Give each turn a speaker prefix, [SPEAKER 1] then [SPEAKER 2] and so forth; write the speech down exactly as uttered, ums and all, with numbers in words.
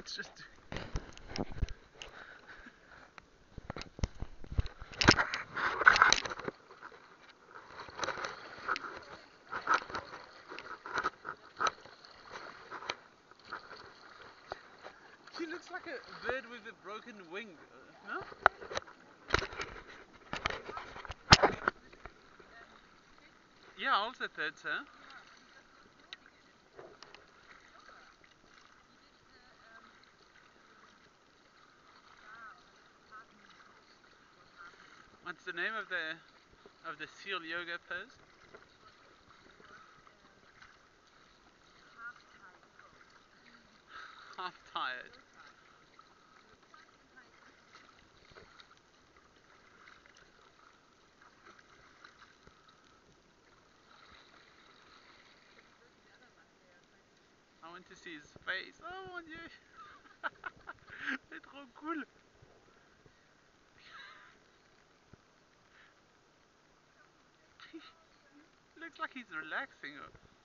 [SPEAKER 1] It's just. She looks like a bird with a broken wing, uh, no? Ja, also that, hè? What's the name of the of the seal yoga pose? Half tired. I want to see his face. Oh mon dieu! C'est trop cool! Looks like he's relaxing.